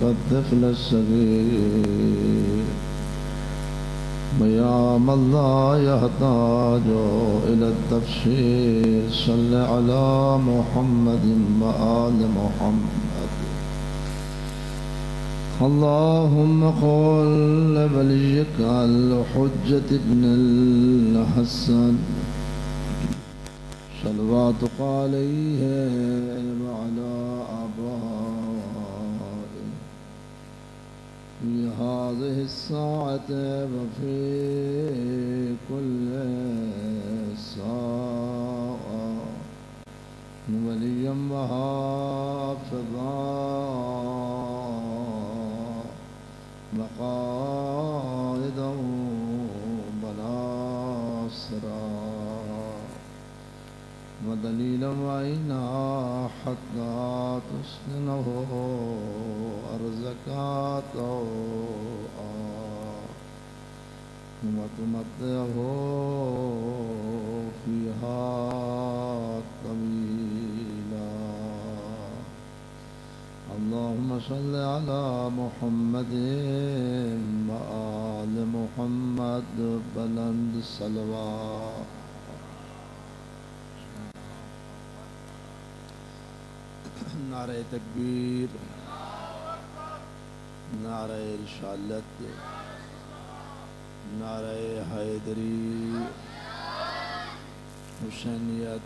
كالطفل الصغير ويا من لا يحتاج إلى التفسير صل على محمد وآل محمد اللهم قل وليك الحجة ابن الحسن صلواتك عليه وعلى آبائه في هذه الساعة وفي كل ساعة وليا وحافظا وقائدا وناصرا ودليلا وعينا حتى تسكنه أرزك طوعا وتمتعه فيها طويلا اللهم صل على محمد وآل محمد بلند الصلوات نعرہ تکبیر نعرہ رسالت نعرہ حیدری حسینیت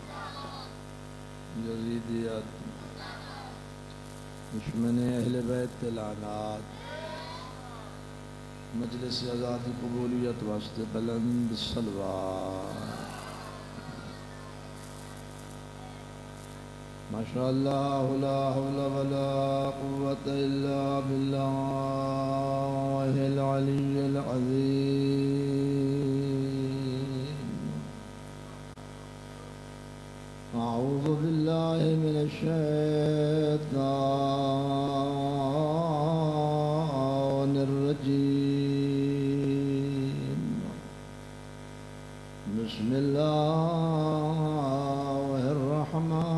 یزیدیت دشمن اہل بیت لعنات مجلس آزادی قبولیت واسطے بلند صلوات ما شاء الله لا حول ولا قوة إلا بالله العلي العظيم أعوذ بالله من الشيطان الرجيم بسم الله الرحمن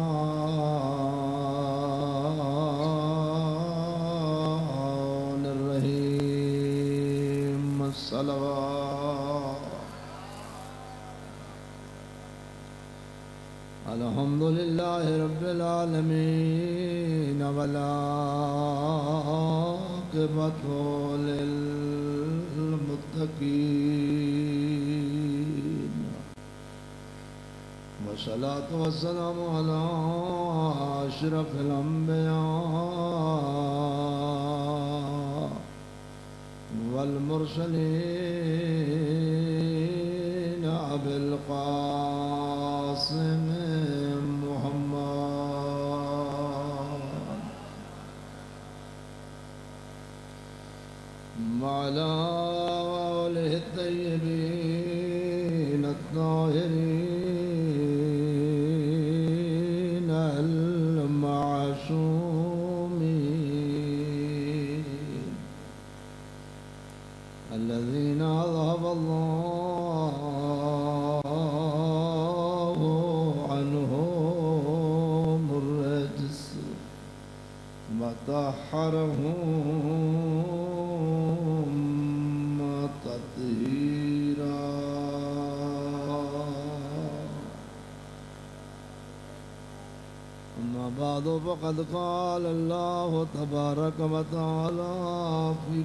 الحمد لله رب العالمين والعاقبة للمتقين والصلاة والسلام على أشرف الأنبياء والمرسلين أبي القاسم وعلى آله الطيبين الطاهرين المعصومين الذين أذهب الله عنهم الرجس وطهرهم بعد فقد قال الله تبارك وتعالى في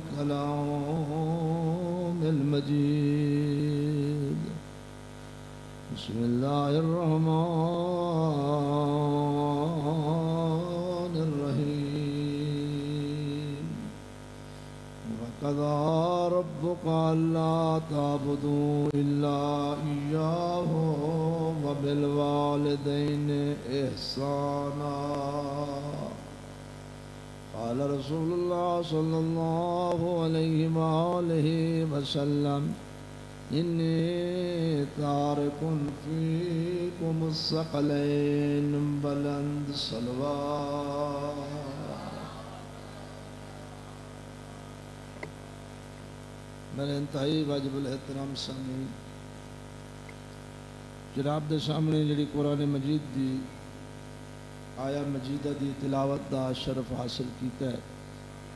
كلام المجيد بسم الله الرحمن الرحيم وقضى ربك ألا تعبدوا إلا إياه وبالوالدين إحسانا قال رسول الله صلى الله عليه وآله وسلم إني تارك فيكم الثقلين بلند صلوات میرے انتہائی واجب الاحترام سامعین جناب دے سامنے جڑی قرآن مجید دی آیا مجیدہ دی تلاوت دا شرف حاصل کیتا ہے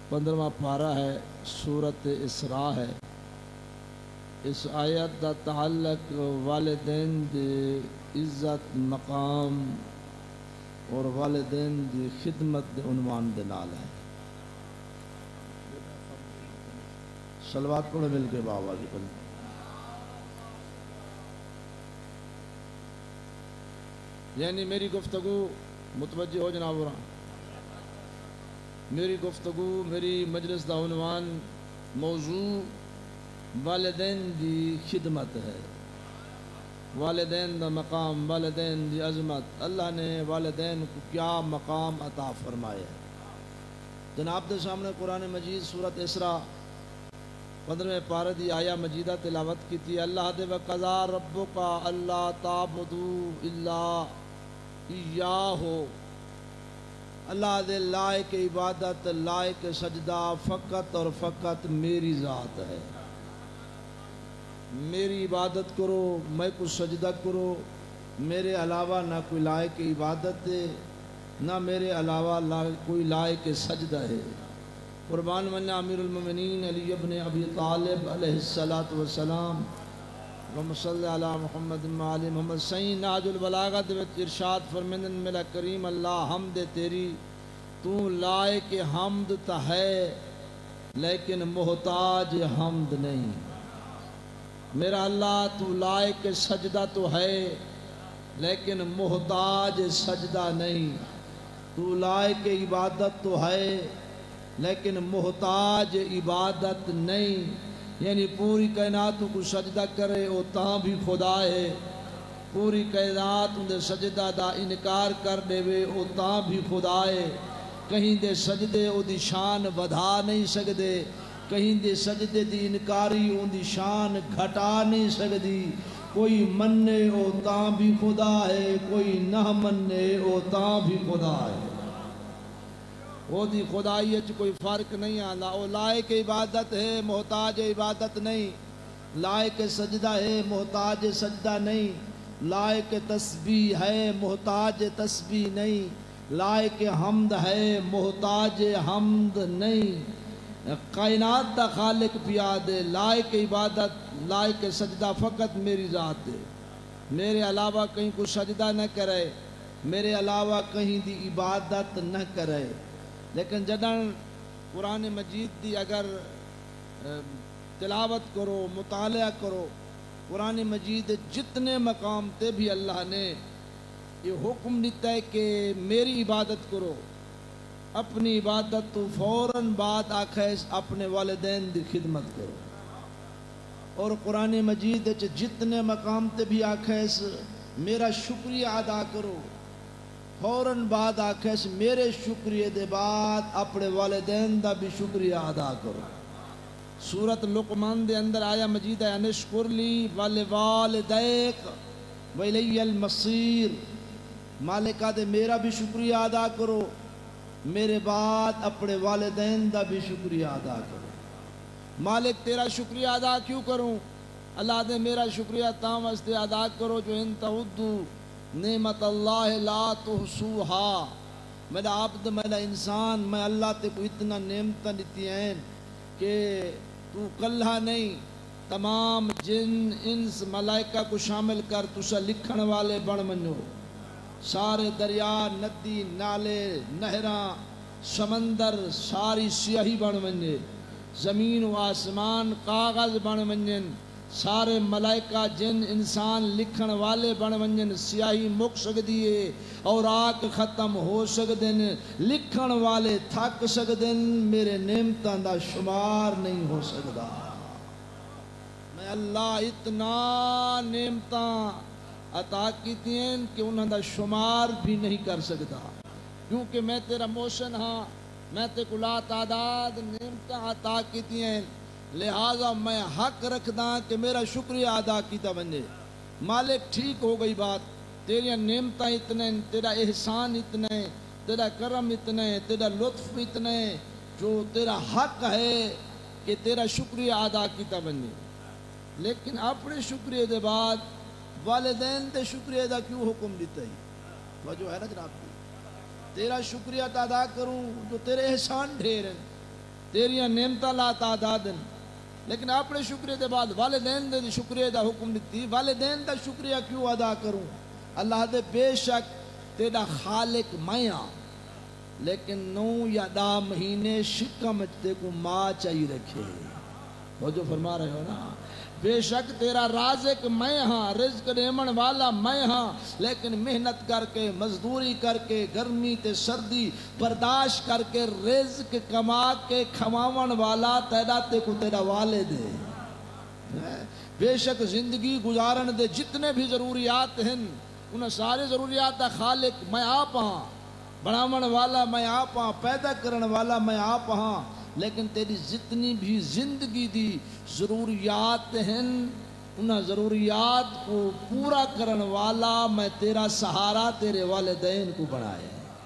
15واں پارہ ہے، سورت اسراء ہے۔ اس آیت دا تعلق والدین دی عزت مقام اور والدین دی خدمت دے عنوان دے نال ہے۔ صلوات پڑھو مل کے بابا جی پڑھو۔ یعنی میری گفتگو متوجہ ہو جناب، میری گفتگو میری مجلس دا عنوان موضوع والدین دی خدمت ہے، والدین دا مقام، والدین دی عظمت۔ اللہ نے والدین کو کیا مقام عطا فرمایا ہے۔ جناب دے سامنے قرآن مجید سورت اسراء 15ویں پارہ دی آیا مجیدہ تلاوت کی تھی۔ اللہ دے وقضا ربک اللہ تعبدوا الا ایاہ، اللہ دے لائق عبادت، لائق سجدہ فقط اور فقط میری ذات ہے۔ میری عبادت کرو، میں کو سجدہ کرو، میرے علاوہ نہ کوئی لائق عبادت ہے، نہ میرے علاوہ کوئی لائق سجدہ ہے۔ قربان منا امیر المومنین علی ابن ابی طالب علیہ السلام، اللہم صلی علی محمد وعلی محمد۔ سین ناج البلاغت وچ ارشاد فرمیندن میرا کریم اللہ حمد تیری، تو لائق حمد تا ہے لیکن محتاج حمد نہیں۔ میرا اللہ تو لائق سجدہ تو ہے لیکن محتاج سجدہ نہیں۔ تو لائق عبادت تو ہے لیکن محتاج عبادت نہیں۔ یعنی پوری کائنات کو سجدہ کرے او تاں بھی خدا ہے، پوری کائنات دے سجدہ دا انکار کر دے وے او تاں بھی خدا ہے۔ کہیں دے سجدے او دی شان ودھا نہیں سکدے، کہیں دے سجدے دی انکاری او دی شان گھٹا نہیں سکدی۔ کوئی مننے او تاں بھی خدا ہے، کوئی نہ مننے او تاں بھی خدا ہے۔ وہ دی خدائیت کوئی فرق نہیں آنا۔ وہ لائق عبادت ہے، محتاج عبادت نہیں۔ لائق سجدہ ہے، محتاج سجدہ نہیں۔ لائق تسبیح ہے، محتاج تسبیح نہیں۔ لائق حمد ہے، محتاج حمد نہیں۔ کائنات دا خالق بیاد ہے، لائق عبادت، لائق سجدہ فقط میری ذات ہے۔ میرے علاوہ کہیں کو سجدہ نہ کرے، میرے علاوہ کہیں دی عبادت نہ کرے۔ لیکن جدن قرآن مجید دی اگر تلاوت کرو، مطالعہ کرو، قرآن مجید جتنے مقام تے بھی اللہ نے یہ حکم دیتا ہے کہ میری عبادت کرو، اپنی عبادت تو فوراً بعد آخیس اپنے والدین دی خدمت کرو۔ اور قرآن مجید جتنے مقام تے بھی آخیس میرا شکریہ ادا کرو، فوراً بعد آخیس میرے شکریہ دے بعد اپنے والدین دا بھی شکریہ ادا کرو۔ سورت لقمان دے اندر آیا مجید ہے انشکر لی ولوالدیک والی المصیر، مالکہ دے میرا بھی شکریہ ادا کرو، میرے بعد اپنے والدین دا بھی شکریہ ادا کرو۔ مالک تیرا شکریہ ادا کیوں کروں؟ اللہ دے میرا شکریہ تاں واسطے ادا کرو جو ان تعدوا نعمت اللہ لا تحصوہا۔ میرا عبد، میرا انسان، میں اللہ تے کو اتنا نعمتاں دیتی ہیں کہ تو کلہ نہیں، تمام جن انس ملائکہ کو شامل کر تسا لکھن والے بن منو۔ سارے دریا، ندی، نالے، نہراں، سمندر ساری سیاہی بن منجے، زمین و آسمان کاغذ بن منجن، سارے ملائکہ جن انسان لکھن والے بن منجن، سیاہی مک سکدی ہے اور آگ ختم ہو سکدن، لکھن والے تھک سکدن، میرے نعمتاں دا شمار نہیں ہو سکدا۔ میں اللہ اتنا نعمتاں عطا کیتی ہیں کہ انہاں دا شمار بھی نہیں کر سکدا، کیونکہ میں تیرا موشن ہاں، میں تے کو لا تعداد نعمتاں عطا کیتی ہیں، لہذا میں حق رکھدا کہ میرا شکریہ ادا کیتا بنے۔ مالک ٹھیک ہو گئی بات، تیری نعمتاں اتنے، تیرا احسان اتنے، تیرا کرم اتنے، تیرا لطف اتنے، جو تیرا حق ہے کہ تیرا شکریہ ادا کیتا بنے۔ لیکن اپنے شکریہ دے بعد والدین دے شکریہ دا کیوں حکم دیتا ہے؟ وجہ ہے نا جناب، تیرا شکریہ ادا کروں جو تیرے احسان ڈھیر ہیں، تیریاں نعمتاں لا تعداد ہیں، لیکن اپنے شکریہ دے بعد والدین دے شکریہ دا حکم دیتی، والدین دا شکریہ کیوں ادا کروں؟ اللہ دے بے شک تیرا خالق میں ہاں، لیکن 9 یا 10 مہینے شکم تے کو ماں چاہی رکھے، وہ جو فرما رہے ہو نا، بے شک تیرا رازق میں ہاں، رزق دیمن والا میں ہاں، لیکن محنت کر کے مزدوری کر کے گرمی تے سردی برداشت کر کے رزق کما کے کھواون والا تیرا تے کو تیرا والد ہے۔ بے شک زندگی گزارن دے جتنے بھی ضروریات ہیں انہیں سارے ضروریات دا خالق میں آپ ہاں، بناون والا میں آپ ہاں، پیدا کرن والا میں آپ ہاں، لیکن تیری جتنی بھی زندگی دی ضروریات ہیں انہاں ضروریات کو پورا کرن والا میں تیرا سہارا تیرے والدین کو بنائے،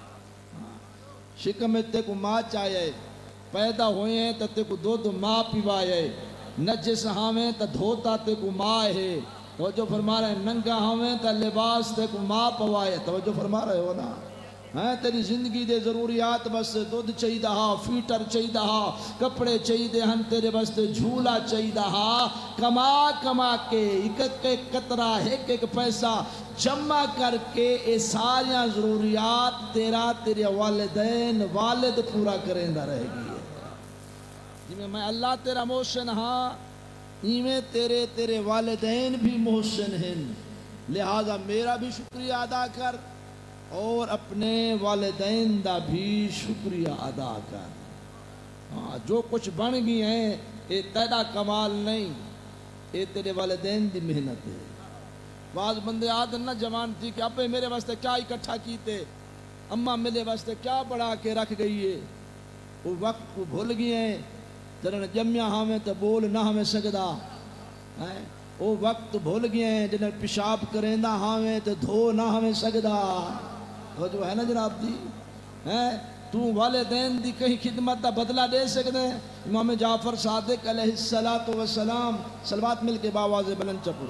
شکم تے کو ماں چاہے، پیدا ہوئے ہیں تے کو دودھ ماں پیوائے، نجس ہاویں تے دھوتا تے کو ماں ہے، توجہ فرما رہے ہیں، ننگا ہاویں تے لباس تے کو ماں پوائے، توجہ فرما رہے ہو نا، تیری زندگی دے ضروریات بس دودھ چاہی دہا، فیٹر چاہی دہا، کپڑے چاہی دے ہن، تیرے بس جھولا چاہی دہا، کما کما کے ایک قطرہ ایک پیسہ جمع کر کے اے ساریاں ضروریات تیرا تیرے والدین والد پورا کریں دا رہ گئی ہے، جی میں اللہ تیرا محسن ہاں، ایویں تیرے والدین بھی محسن ہیں، لہذا میرا بھی شکریہ ادا کر اور اپنے والدین دا بھی شکریہ ادا کر۔ جو کچھ بن گئی ہیں یہ تیرا کمال نہیں، یہ تیرے والدین دی محنت ہے۔ بعض بندے آدھن نہ جوان تھی کہ ابے میرے واسطے کیا اکٹھا کیتے، اماں میرے واسطے کیا بڑھا کے رکھ گئی ہے، وہ وقت کو بھول گئی ہیں، ترن جمعہ ہمیں تو بول نہ ہمیں سجدہ، وہ وقت بھول گئے ہیں جنہیں پیشاب کریں نہ ہمیں تو دھو نہ ہمیں سجدہ، وہ جو ہے نا جناب دی، تو والدین دی کہیں خدمت دا بدلہ دے سکتے ہیں؟ امام جعفر صادق علیہ السلام صلوات مل کے باواز بلند چپڑ،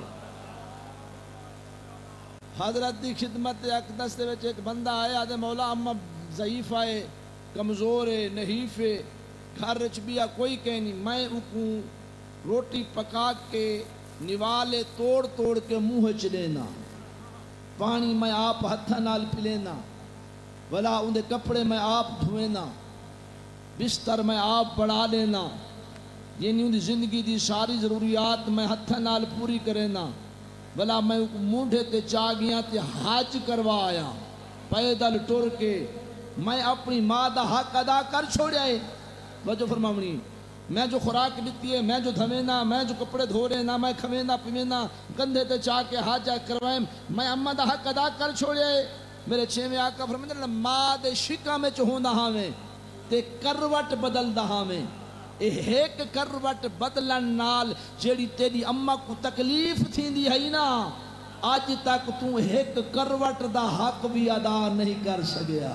حضرت دی خدمت اقدس دے وچ ایک بندہ آئے، آدھے مولا اماں ضعیف آئے، کمزور ہے، نحیف ہے، گھر رچ بیا کوئی کہیں نہیں، میں اکوں روٹی پکا کے نوالے توڑ توڑ کے منہ چ لینا، پانی میں آپ ہتھاں نال پی لینا، بلا اندے کپڑے میں آپ دھوینا، بستر میں آپ بڑھا لینا، یعنی اندی زندگی دی ساری ضروریات میں ہتھاں نال پوری کرینا، بلا میں مونڈے تے چاگیاں تے حج کروا آیا، پیدل ٹر کے میں اپنی ماں دا حق ادا کر چھوڑے، وجہ فرماونی میں جو خوراک دیتی ہے، میں جو دھوینا، میں جو کپڑے دھو لینا، میں کھوینا پیوینا، کندھے تے چاہ کے حج کروائیں، میں اماں دا حق ادا کر چھوڑے۔ میرے چھویں آقا فرماتے ماں دے شکا میں چہوندا ہاویں تے کروٹ بدل دا ہاویں، ایک کروٹ بدلن نال جیڑی تیری اماں کو تکلیف تھیندی ہے نا، آج تک تو ایک کروٹ دا حق بھی ادا نہیں کر سکیا۔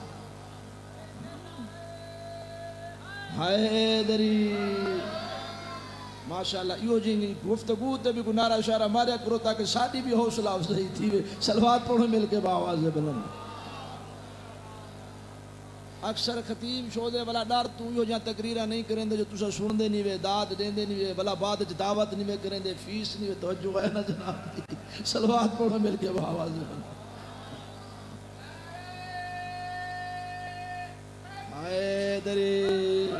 حیدری ماشاءاللہ یہ جی گفتگو تے بھی گنارہ اشارہ ماریا کرو تاکہ شادی بھی حوصلہ افزائی تھی، صلوات پڑھو مل کے باواز بلند۔ اکثر خطیب شودے والا ڈر تو یہ جہاں تقریرہ نہیں کریں دے جو تسا سن دے نہیں وے، داد دیں دے نہیں وے، بلا بعد دعوت نہیں وے کریں دے، فیس نہیں وے، توجہ ہے نا جناب دی، صلوات پڑھو مل کے باواز بلند۔ حیدری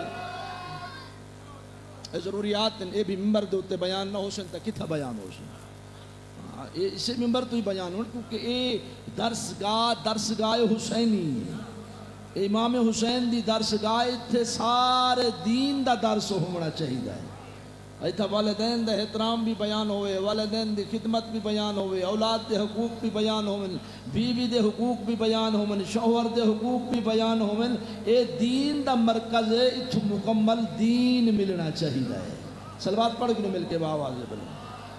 ضروریات اے بھی ممبر دے ہوتے بیان نہ ہو سن تا کتھا بیان ہو سن، اسے ممبر تو ہی بیان ہو، کیونکہ اے درسگاہ حسینی ہے، امام حسین دی درسگاہ تھے، سارے دین دا درس ہونا چاہیے ہے، ایتھا والدین دے احترام بھی بیان ہوئے، والدین دی خدمت بھی بیان ہوئے، اولاد دے حقوق بھی بیان ہوئے، بیوی دے حقوق بھی بیان ہوئے، شوہر دے حقوق بھی بیان ہوئے، اے دین دا مرکز ہے، اتھو مکمل دین ملنا چاہیے ہے۔ صلوات پڑھ کے مل کے باواز بلند۔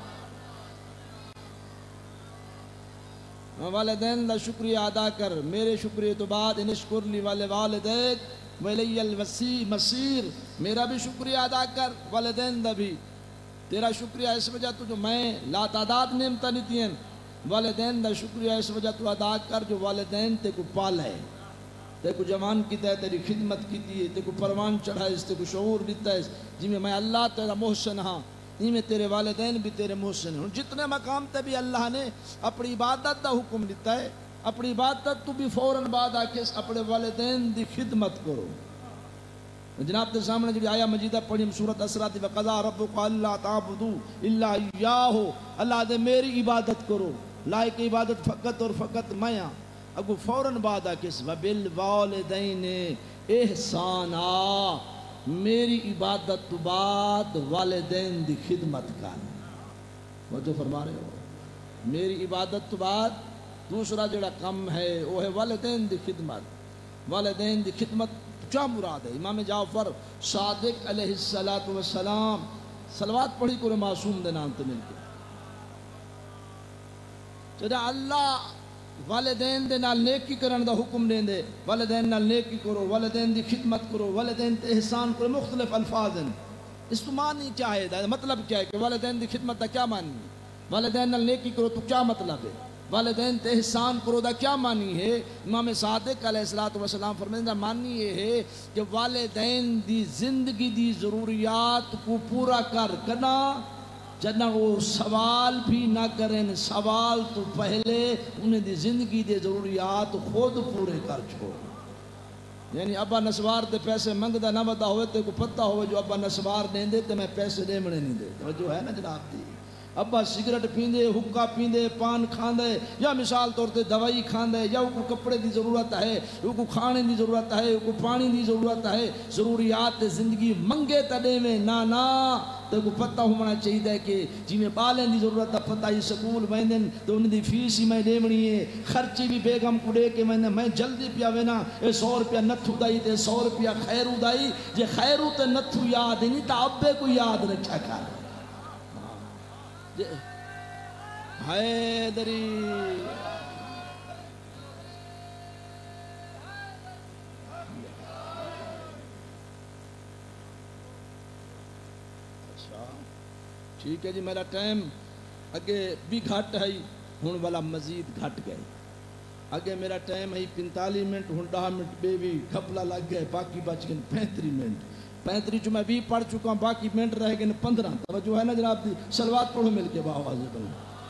والدین دا شکریہ ادا کر، میرے شکریہ تو بعد انشکر لی والدین وَإِلَيَّ الْمَصِيرُ، میرا بھی شکریہ ادا کر، والدین دا بھی، تیرا شکریہ اس وجہ تو جو میں لا تعداد نعمتاں دیتی ہیں، والدین دا شکریہ اس وجہ تو ادا کر جو والدین تے کو پال ہے، تے کو جوان کیتا ہے تیری خدمت کیتی ہے تے کو پروان چڑھائے تے کو شعور دیتا ہے جی میں اللہ تیرا محسن ہاں جی میں تیرے والدین بھی تیرے محسن ہیں. جتنے مقام تے بھی اللہ نے اپنی عبادت دا حکم دیتا ہے اپنی عبادت تو بھی فوراً بعد آ کے اپنے والدین دی خدمت کرو. جناب کے سامنے جب آیا مجیدہ پڑھی ہم سورۃ اسراء دی وقضا ربک اللہ تعبدوا الا ایاہ اللہ دے میری عبادت کرو لائق عبادت فقط اور فقط میں ہاں. اگو فوراً بعد آ کے وبالوالدین احسانا میری عبادت تو بعد والدین دی خدمت کر. وہ جو فرما رہے ہو میری عبادت تو بعد دوسرا جڑا کم ہے وہ ہے والدین دی خدمت. والدین دی خدمت کیا مراد ہے؟ امام جعفر صادق علیہ السلام صلوات پڑھی کرو معصوم دے نام تے مل کے جدا اللہ والدین دے نال نیکی کرن دا حکم دین دے والدین نال نیکی کرو والدین دی خدمت کرو والدین تے احسان کرو. مختلف الفاظ ہیں اس تو معنی کیا ہے مطلب کیا ہے کہ والدین دی خدمت دا کیا معنی ہے والدین نال نیکی کرو تو کیا مطلب ہے والدین تے احسان کرو دا کیا معنی ہے. امام صادق علیہ السلام فرمائیں دا معنی یہ ہے کہ والدین دی زندگی دی ضروریات کو پورا کر کنا جنہ وہ سوال بھی نہ کریں سوال تو پہلے انہیں دی زندگی دے ضروریات خود پورے کر چھوڑ. یعنی ابا نسوار دے پیسے منگدہ نہ بدا ہوئے تے کو پتہ ہوئے جو ابا نسوار دیں دے تے میں پیسے دے منے نہیں دے جو ہے نا جناب دی ابا سگریٹ پیندے حکا پیندے پان کھاندے یا مثال طور تے دوائی کھاندے یا کو کپڑے دی ضرورت ہے کو کھانے دی ضرورت ہے کو پانی دی ضرورت ہے ضروریات زندگی منگے تڑے میں نا تو کو پتہ ہونا چاہیے کہ جی میں بالیں دی ضرورت ہے پتہ ہی سکول ویندن تو ان دی فیس ہی میں دیمنی ہے خرچی بھی بیگم کو دے کے میں جلدی پیا وینا 100 روپیہ نتھو دائی تے 100 روپیہ خیرو دائی جے خیرو تے نتھو یاد نہیں تا ابے کو یاد رکھا کر حیدری ٹھیک ہے جی میرا ٹائم اگے بھی گھٹ ہے ہون والا مزید گھٹ گئے اگے میرا ٹائم ہے 45 منٹ ہون 10 منٹ بے بھی گھپلا لگ گئے باقی بچ گئے 35 منٹ 35 جو میں 20 پڑھ چکا ہوں باقی منٹ رہ گئے 15 توجہ ہے نا جناب دی صلوات پڑھو مل کے باواز بولو.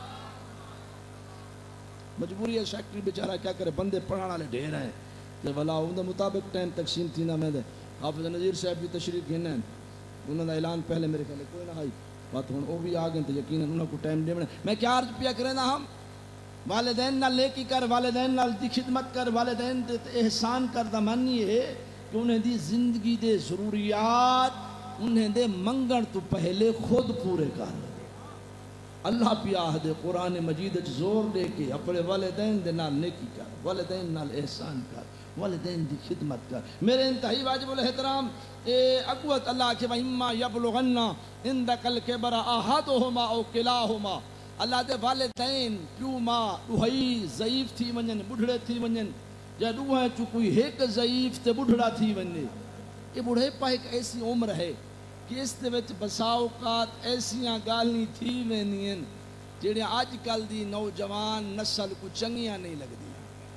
مجبوری ہے سیکٹری بیچارہ کیا کرے بندے پڑھانا والے ڈھیر ہیں تے ولا ان دے مطابق ٹائم تقسیم تھی نہ میں دے حافظ نذیر صاحب بھی تشریف گھن ہیں انہوں نے اعلان پہلے میرے خیال کوئی نہ آئی بات ہوں وہ بھی آ گئے تو یقیناً انہوں کو ٹائم دے میں کیا عرض پیا کریں نا ہم والدین نال نیکی کر والدین نال دی خدمت کر والدین دے احسان کر دا معنی ہے کہ انہیں دی زندگی دے ضروریات انہیں دے منگن تو پہلے خود پورے کر. اللہ پیاہ دے قرآن مجید زور دے کے اپنے والدین دے نال نیکی کر والدین نال احسان کر والدین دی خدمت کر. میرے انتہائی واجب الاحترام اقوت اللہ کے وَإِمَّا يَبْلُغَنَّ عِنْدَكَ الْكِبَرَ أَحَدُهُمَا أَوْ كِلَاهُمَا اللہ دے والدین پیو ماں ڈوہائی ضعیف تھی ونجن بڑھڑے تھی ونجن یا ڈوہاں چو کوئی ایک ضعیف تے بڑھڑا تھی ونجن. یہ بڑھے پا ایک ایسی عمر ہے کہ اس دے وچ بساوقات ایسیاں گالنی تھی وینین جڑے آج کل دی نوجوان نسل کو چنگیاں نہیں لگ دی.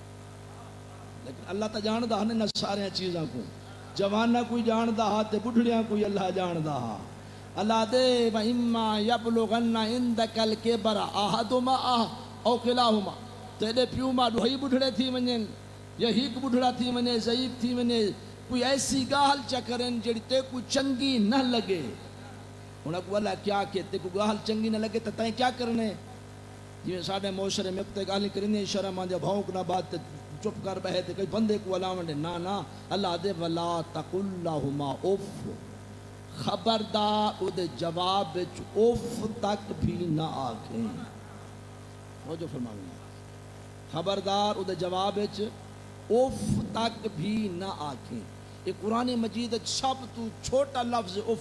لیکن اللہ تا جاندہ ہنے نہ سارے چیزاں کو جوانہ کوئی جاندہ ہاں تے بڑھڑیاں کوئی اللہ جاندہ ہاں. اللہ دے وَإِمَّا يَبْلُغَنَّ عِنْدَكَ الْكِبَرَ أَحَدُهُمَا أَوْ كِلَاهُمَا تیرے پیو ماں ڈوہی بڑھڑے تھی ونجن یا ہیک بڑھڑا تھی ونجن ضعیف تھی ونجن کوئی ایسی گاہل چکرن جڑی تے کو چنگی نہ لگے. انہاں کو اللہ کیا کہتے کو گاہل چنگی نہ لگے تو تائیں کیا کرنے جی ساڑھے معاشرے میں اکتے گالی کرنے شرم آن جا بھاؤک نہ بات چپ کر بہے تے کوئی بندے کو علاوہ نا اللہ دے وَلَا تَقُلْ لَهُمَا اُفْ خبردار او دے جواب وچ اوف تک بھی نہ آکھیں. وہ جو فرماؤں خبردار او دے جواب وچ اوف تک بھی نہ آکھیں. یہ قرآن مجید سب تو چھوٹا لفظ اوف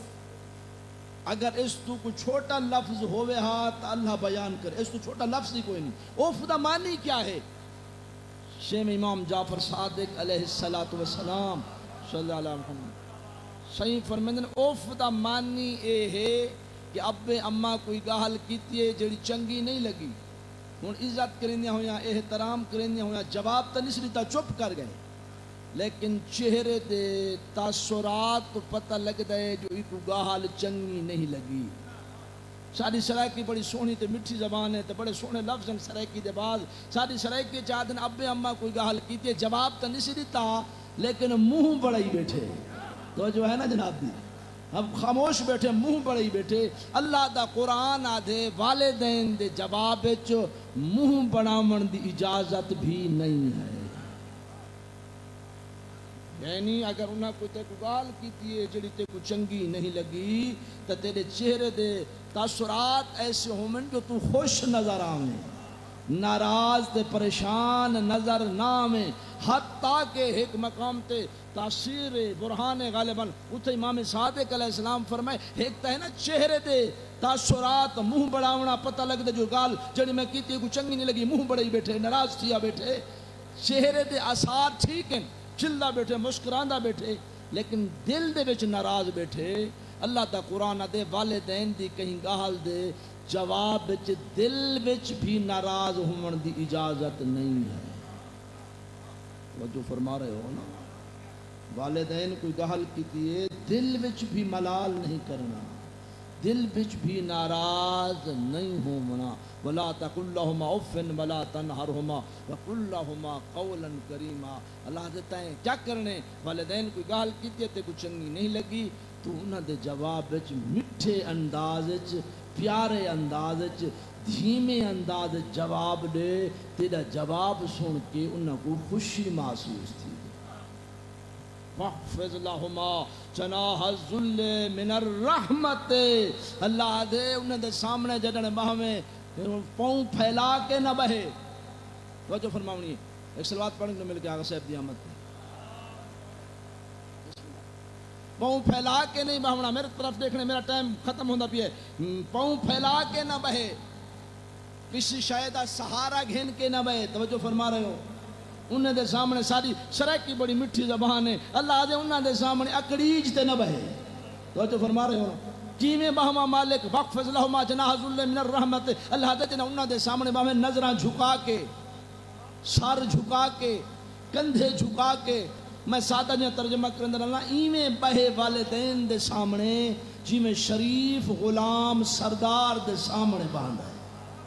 اگر اس تو کوئی چھوٹا لفظ ہوئے ہاں تو اللہ بیان کرے اس تو چھوٹا لفظ ہی کوئی نہیں. اوف دا معنی کیا ہے؟ شیم امام جعفر صادق علیہ السلام صلی اللہ علیہ وسلم صحیح فرمیندن اوف دا معنی اے ہے کہ ابے اماں کوئی گاہل کیتی ہے جڑی چنگی نہیں لگی ہن عزت کرندیاں ہویاں احترام کرندیاں ہویاں جواب تا نہیں سریتا چپ کر گئے لیکن چہرے دے تاثرات تو پتہ لگتا ہے جو ایک گال چنگی نہیں لگی. ساری سرائکی بڑی سونی تے مٹھی زبان ہے تے بڑے سونے لفظ ہیں سرائکی دے بعد. ساری سرائکی چاہتے ہیں ابے اماں کوئی گال کیتی ہے, جواب تو نہیں سی دیتا لیکن منہ بڑا ہی بیٹھے. تو جو ہے نا جناب دی, اب خاموش بیٹھے, منہ بڑا ہی بیٹھے. اللہ دا قرآن آدھے والدین دے جواب وچ منہ بڑاون دی اجازت بھی نہیں ہے. یعنی اگر انہاں کوئی تے کو گال کیتی ہے جڑی تے کو چنگی نہیں لگی تو تیرے چہرے دے تاثرات ایسے ہومن جو تو خوش نظر آویں, ناراض تے پریشان نظر نہ آویں. حتیٰ کہ ایک مقام تے تاثیر برہان غالباً اتھے امام صادق علیہ السلام فرمائے ایک تا ہے نا چہرے دے تاثرات منہ بڑاونا پتہ لگ دے جو گال جڑی میں کیتی ہے کوئی چنگی نہیں لگی منہ بڑائی بیٹھے ناراض تھیا بیٹھے. چہرے دے آثار ٹھیک ہیں, چلہ بیٹھے مسکراندہ بیٹھے لیکن دل دے وچ ناراض بیٹھے. اللہ دا قرآن دے والدین دی کہیں گال دے جواب وچ دل وچ بھی ناراض ہون دی اجازت نہیں ہے. وہ جو فرما رہے ہو نا, والدین کوئی گال کیتی ہے دل وچ بھی ملال نہیں کرنا, دل وچ بھی ناراض نہیں ہونا. ولا تقل لهما اف ولا تنهرهما وقل لهما قولا کریما. اللہ دیتا ہے کیا کرنے, والدین کوئی گال کیتی تے کوئی چنگی نہیں لگی تو انہاں دے جواب وچ میٹھے انداز وچ پیارے انداز وچ دھیمے انداز جواب دے. تیرا جواب سن کے انہاں کو خوشی محسوس تھی. وَحْفِظْ لَهُمَا جَنَاحَ الذُّلِّ مِنَ الرَّحْمَةِ. اللہ دے انہاں دے سامنے جڑن باہویں پاؤں پھیلا کے نہ بہے. توجہ فرماؤنی ہے, ایک صلوات پڑھیں گے مل کے آگا صاحب دی آمد پہ. پاؤں پھیلا کے نہیں بہونا, میرے طرف دیکھنے میرا ٹائم ختم ہونا بھی ہے. پاؤں پھیلا کے نہ بہے, کسی شاید سہارا گھن کے نہ بہے. توجہ فرما رہے ہو, انہیں دے سامنے ساری سرائکی بڑی مٹھی زبان ہے, اللہ دے انہیں دے سامنے اکڑیج تے نہ بہے. توجہ فرما رہے ہو, کیویں بہما مالک وَحْفِظْ لَهُمَا جَنَاحَ الذُّلِّ مِنَ الرَّحْمَةِ. اللہ دے جنہ انہاں دے سامنے باہمیں نظراں جھکا کے, سر جھکا کے, کندھے جھکا کے. میں سادہ جہاں ترجمہ کرندر اللہ ایویں بہے والدین دے سامنے جی میں شریف غلام سردار دے سامنے باندھا ہے.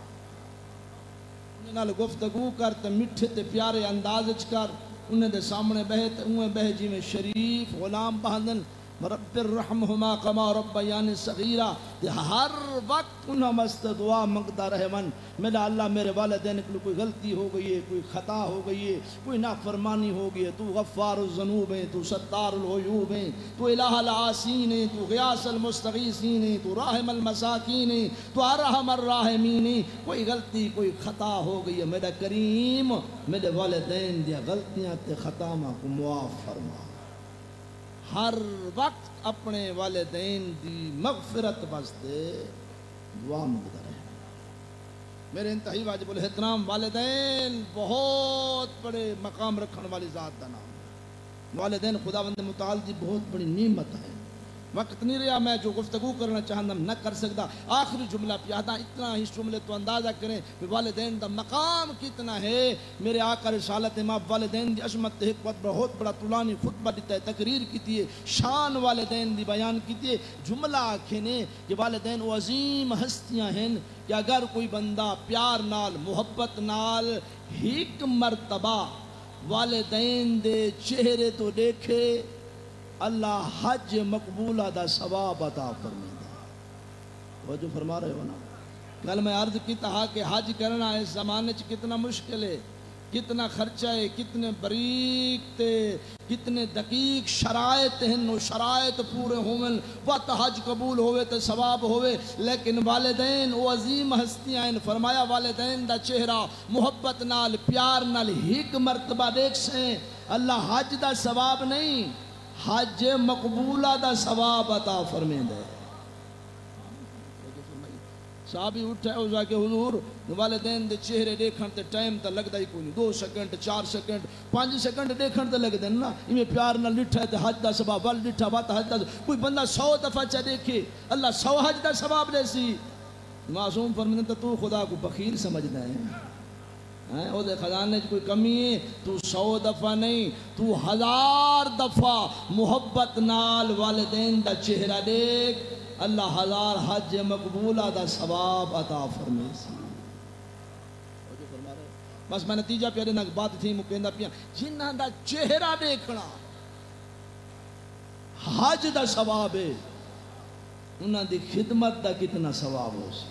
انہیں نال گفتگو کر تے مٹھے تے پیارے انداز کر, انہیں دے سامنے بہے تے انہیں بہے جی میں شریف غلام باندھن. رب الرحمہما کما ربیانی صغیرہ. ہر وقت انہاں مست دعا منگتا رہے من, میرا اللہ میرے والدین کے کوئی غلطی ہو گئی ہے, کوئی خطا ہو گئی ہے, کوئی نافرمانی ہو گئی ہے, تو غفار الذنوب ہے, تو ستار العیوب ہے, تو الہ العاصین ہے, تو غیاث المستغیثین ہے, تو راحم المساکین ہے, تو ارحم الراحمین ہے. کوئی غلطی کوئی خطا ہو گئی ہے, میرا کریم میرے والدین دیا غلطیاں تے خطاواں کو معاف فرما. ہر وقت اپنے والدین دی مغفرت واسطے دعا مانگتا رہے. میرے انتہائی واجب الاحترام والدین بہت بڑے مقام رکھنے والی ذات کا نام ہے. والدین خداوند متعال دی بہت بڑی نعمت ہے. وقت نہیں رہا, میں جو گفتگو کرنا چاہتا نہ کر سکتا. آخری جملہ پیادا اتنا ہی جملے تو اندازہ کریں کہ والدین دا مقام کتنا ہے. میرے آقا رسالت امام والدین دی عظمت ایک وقت بہت بڑا طولانی خطبہ دیتا ہے, تقریر کیتی ہے, شان والدین دی بیان کیتی ہے. جملہ آکھنے کہ والدین وہ عظیم ہستیاں ہیں کہ اگر کوئی بندہ پیار نال محبت نال ایک مرتبہ والدین دے چہرے تو دیکھے, اللہ حج مقبولہ دا ثواب عطا فرمائے. وہ جو فرما رہے ہو نا, کل میں عرض کی تھا کہ حج کرنا اس زمانے چ کتنا مشکل ہے, کتنا خرچہ ہے, کتنے بریک تے کتنے دقیق شرائط ہیں. وہ شرائط پورے ہوئے وقت حج قبول ہوئے تے ثواب ہوئے. لیکن والدین وہ عظیم ہستیاں ہیں. فرمایا والدین دا چہرہ محبت نال پیار نال ایک مرتبہ دیکھ سیں, اللہ حج دا ثواب نہیں حج مقبولہ دا ثواب عطا فرمائے. صحابی اٹھے او جا کے حضور والدین دے چہرے دیکھن تے ٹائم تے لگدا ہی کوئی نہیں, 2 سیکنڈ 4 سیکنڈ 5 سیکنڈ دیکھن تے لگ دین نا. ایویں پیار نال ڈٹھا تے حج دا ثواب ول ڈٹھا وات حج دا. کوئی بندہ 100 دفعہ چا دیکھے اللہ 100 حج دا ثواب دے سی. معصوم فرماتے تو خدا کو بخیل سمجھدا ہے. او دے خزانے کوئی کمی ہے؟ تو 100 دفعہ نہیں، تو 1000 دفعہ محبت نال والدین دا چہرہ دیکھ، اللہ 1000 حج مقبولہ دا ثواب عطا فرمائے سی۔ بس میں نتیجہ پیارے نہ بات تھی مکیندہ پیا، جنہ دا چہرہ دیکھنا حج دا ثواب ہے، انہاں دی خدمت دا کتنا ثواب ہو سی،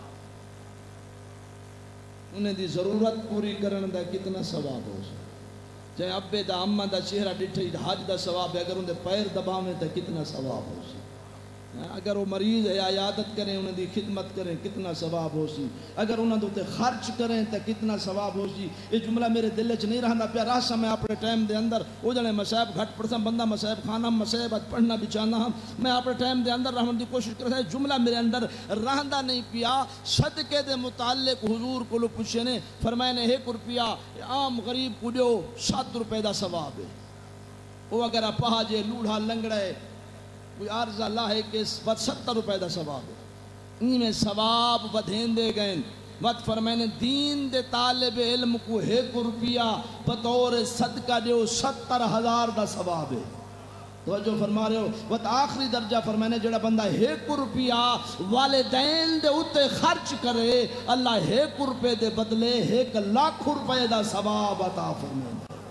انہیں دی ضرورت پوری کرن دا کتنا ثواب ہو سی، چاہے ابے دا اماں دا چہرہ ڈٹھے حج دا ثواب ہے، اگر انہیں پیر دباویں تا کتنا ثواب ہو سی، اگر وہ مریض ہے عیادت کریں انہیں دی خدمت کریں کتنا ثواب ہو سی، اگر انہیں دوتے خرچ کریں تا کتنا ثواب ہو سی۔ یہ جملہ میرے دل وچ نہیں رہندا پیا، راسا میں اپنے ٹائم دے اندر وہ جڑے مصائب گھٹ پڑھساں، بندہ مصائب کھانا مصائب پڑھنا بھی چاہنا ہم، میں اپنے ٹائم دے اندر رہن دی کوشش کرتا ہے، جملہ میرے اندر رہندا نہیں پیا۔ صدقے دے متعلق حضور کو لوگ پوچھے نے، فرمائے نے 1 روپیہ عام غریب کو دیو 7 روپے دا ثواب ہے، وہ اگر پہا جے لوڑھا لنگڑا ہے کوئی عارض اللہ ہے کہ 70 روپے دا ثواب ہے، ان میں ثواب ودھین دے گئے۔ وقت فرمائے نے دین دے طالب علم کو 1 روپیہ بطور صدقہ دیو 70,000 دا ثواب ہے۔ توجہ فرما رہے ہو؟ وقت آخری درجہ فرمائے نے جڑا بندہ 1 روپیہ والدین دے اتے خرچ کرے، اللہ 1 روپے دے بدلے 1 لاکھ روپے دا ثواب عطا فرمائے۔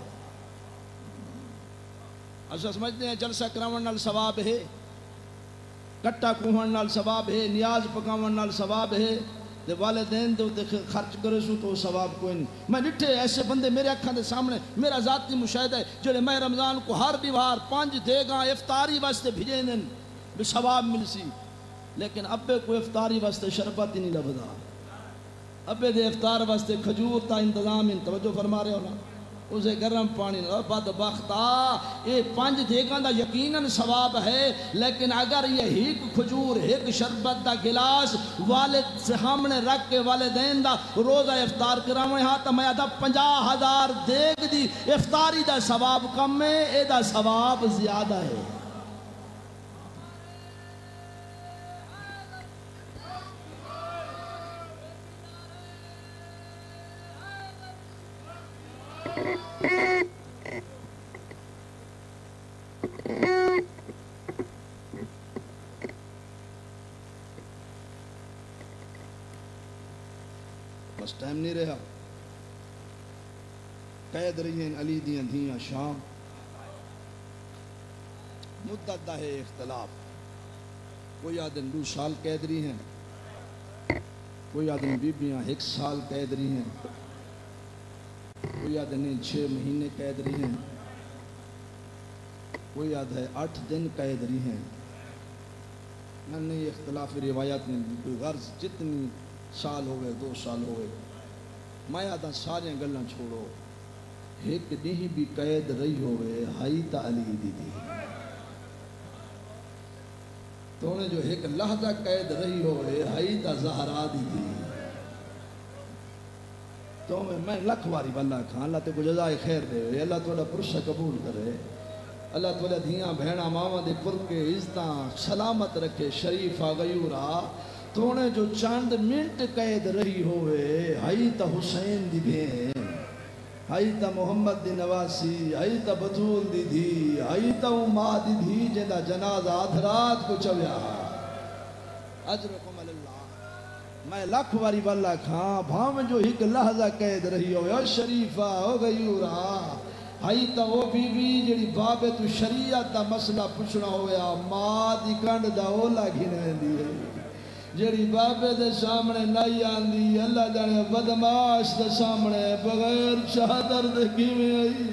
اچھا سمجھتے ہیں جلسہ کراون نال ثواب ہے، کٹا کوہن نال ثواب ہے، نیاز پکاون نال ثواب ہے، دے والدین دے اتے خرچ کرے سو تو ثواب کوئی نہیں۔ میں ڈٹھے ایسے بندے میرے اکھاں دے سامنے، میرا ذاتی مشاہدہ ہے جڑے ماہ رمضان کو ہر دیوار 5 دیگاں افطاری واسطے بھیجے دن بھی ثواب مل سی، لیکن ابے کو افطاری واسطے شربت ہی نہیں لبدا، ابے دے افطار واسطے کھجور تا انتظام ان توجہ فرما رہے ہو نا، اسے گرم پانی نہ بدبختہ، یہ 5 دیگاں دا یقیناً ثواب ہے، لیکن اگر یہ 1 کھجور 1 شربت دا گلاس والد سے ہمنے رکھ کے والدین دا روزہ افطار کراویں ہاں تو میں ادھا 50,000 دیگ دی افطاری دا ثواب کم ہے، اے دا ثواب زیادہ ہے۔ بس ٹائم نہیں رہا، قید رہی ہیں علی دیاں دھیاں شام، مدت دا ہے اختلاف، کوئی آدم 2 سال قید رہی ہیں، کوئی آدم بیبیاں 1 سال قید رہی ہیں، کوئی آدم 6 مہینے قید رہی ہیں، کوئی آدھا ہے 8 دن قید رہی ہیں۔ میں نے یہ اختلاف روایات میں کوئی غرض جتنی سال ہو گئے 2 سال ہو گئے، میں آدھا سارے گلیں چھوڑو، 1 دن بھی قید رہی ہوئے ہائی تا علی دی دی، تو انہیں جو 1 لحظہ قید رہی ہوئے ہائی تا زہرا دی دی، تو میں لکھ واری واللہ کھاں، اللہ تے کو جزائے خیر دے، اللہ توڑا پرشہ قبول کرے، اللہ توڑا دھیاں بہنہ ماما دے پر کے عزتاں سلامت رکھے، شریفہ غیورہ، تو انہیں جو چند منٹ قید رہی ہوئے ہائی تا حسین دی بھین، ہائی تا محمد دی نواسی، ہائی تا بطول دی دھی، ہائی تا اماں دی دھی جنہ جنازہ آدھرات کو چویا، اجرکم اللہ، میں لکھ واری واللہ کھاں، بھام جو 1 لحظہ قید رہی ہوئے، او شریفہ او غیورہ، ہائی تا وہ بی بی جڑی بابے تو شریعت دا مسئلہ پوچھنا ہویا، ماں دی کنڈ دا اولا گھنے دی ہے، جڑی بابے دے سامنے نہیں آندی، اللہ جانے بدماش دے سامنے بغیر چادر دے کیویں آئی۔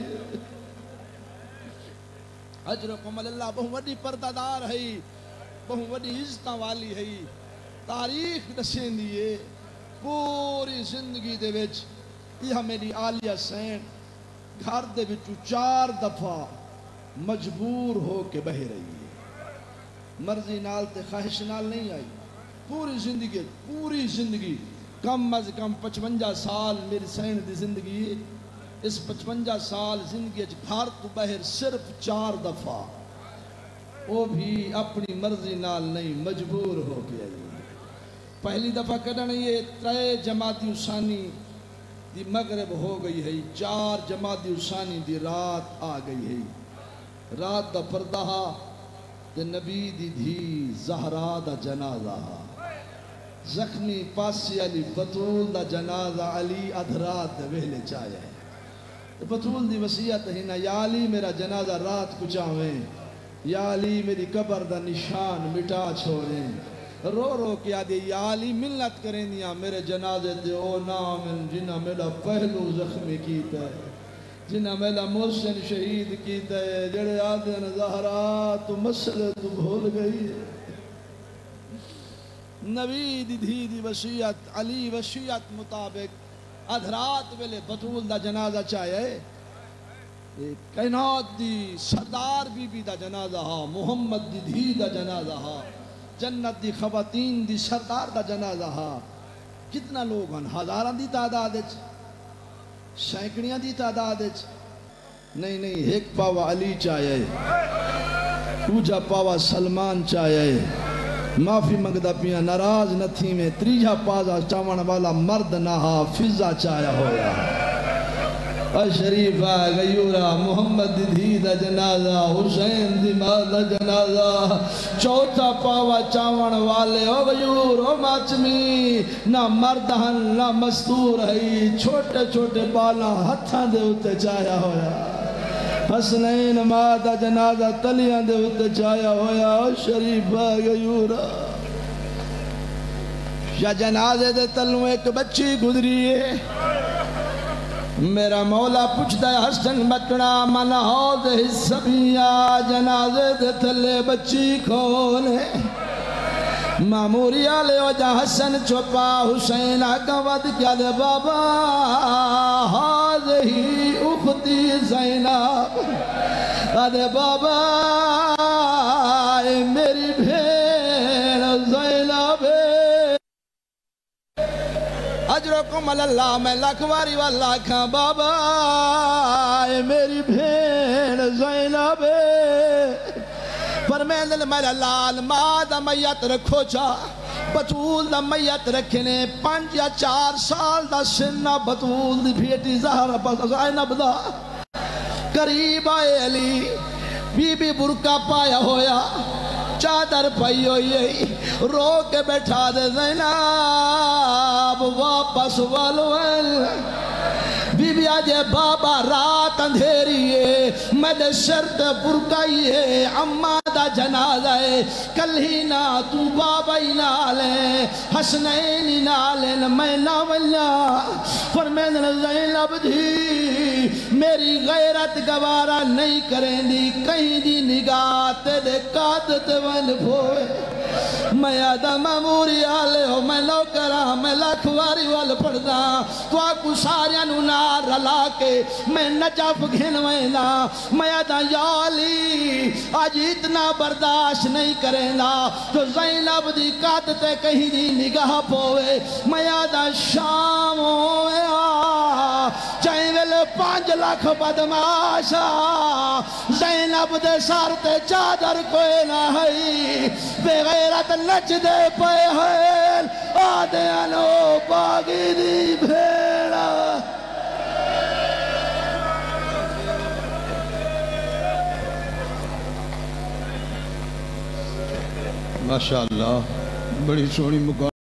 اجرکم اللہ بہو وڈی پردادار ہے، بہو وڈی عزتاں والی ہے، تاریخ دسیں دیئے پوری زندگی دے وچ، یہ میری عالیہ سین گھر دے وچوں 4 دفعہ مجبور ہو کے بہ رہی ہے، مرضی نال تے خواہش نال نہیں آئی، پوری زندگی کم از کم 55 سال میری سین دی زندگی، اس 55 سال زندگی گھر تو بہر صرف 4 دفعہ، وہ بھی اپنی مرضی نال نہیں مجبور ہو کے آئی۔ پہلی دفعہ کہنا نہیں ہے 3 جمادی ثانی دی مغرب ہو گئی ہے، 4 جمادی الثانی دی رات آ گئی ہے، رات دا پردہ تے نبی دی دھی زہرا دا جنازہ، زخمی پاسی علی بطول دا جنازہ، علی ادھرات دے ویلے چاہے ہے۔ بطول دی وصیت ہی نا، یا علی میرا جنازہ رات کو چاہیں، یا علی میری قبر دا نشان مٹا چھوڑیں، رو رو کیا دے یا علی ملت کریں دیا میرے جنازے دے او نامن جنہ میرا پہلو زخمی کیتا ہے، جنہ میرا محسن شہید کیتا ہے، جڑے آدھن زہرا تو مسئلے تو بھول گئی ہے۔ نبی دی دھی دی وصیت، علی وصیت مطابق ادھرات ویلے بطول دا جنازہ چاہے، کائنات دی سردار بی بی دا جنازہ ہا، محمد دی دھی دا جنازہ ہا، جنت دی خواتین دی سردار دا جنازہ ہا۔ کتنا لوگ ہیں؟ ہزاراں دی تعداد ہے، سینکڑیاں دی تعداد ہے؟ نہیں، ایک پاوا علی چاہے، دوجا پاوا سلمان چاہے، معافی منگدا پیاں ناراض نہ تھی میں، تریجا پازا چاون والا مرد نہ حافظہ چاہیا ہویا۔ اے شریفہ غیورہ محمد دی دھی دا جنازہ، حسین دی ماں دا جنازہ، چوتھا پاوا چاون والے او غیور او ماچمی، نہ مرد ہن نہ مستور ہے، چھوٹے چھوٹے بالا ہتھاں دے اتے چاہیا ہویا۔ حسنین ماں دا جنازہ تلیاں دے اتے چاہیا ہویا۔ او شریفہ غیورہ یا جنازے دے تلوں ایک بچی گزری ہے، میرا مولا پوچھتا ہے حسن بچڑا من ہو دے حسبیاں، جنازے دے تلے بچی کھول ہے، معموری آلے ہو جا حسن چھپا، حسین آگا ود کیا دے بابا حاضی اختی زینب، دے بابا میری بھین زینب، اجرکم اللہ میں لکھواری واللہ کھاں بابا میری بھین زینب، فرمین دل میرا لال ماں دا میت رکھو چا، بطول دا میت رکھنے 5 یا 4 سال دا سنہ، بطول دی بھیٹی زہرہ پاس زینب دا قریب آئے علی، بی بی برکہ پایا ہویا، چادر پائی ہوئی، رو کے بیٹھا دے زینب واپس والوال، بی بی آجے بابا رات اندھیری ہے، میں دے شرط برکائی ہے، اممہ دا جنازہ ہے، کل ہی نا تو بابا ہی نالے، حسنین ہی نالے، میں نہ ولیاں، فرمین زینب دی میری غیرت گوارا نہیں کریں دی، کہیں دی نگاہ تیرے قادت ون پھوئے، میں آدھا معموری آلے ہو، میں لوکرہ میں لکھواری وال پڑھدا، تو آکو ساریاں نار رلا کے میں نجف گھنوینا، میں آدھا یا علی آج اتنا برداشت نہیں کریں دا، تو زینب دی قادت کہیں دی نگاہ پوئے، میں آدھا شام ہویا چاہیں ویلے 5 لاکھ بدماشا، زینب دے سارتے چادر کوئی نہ ہے، بے غیرت نچ دے پے ہیں، آدھے انو باغی دی بھیڑا، ماشاءاللہ بڑی سونی مقام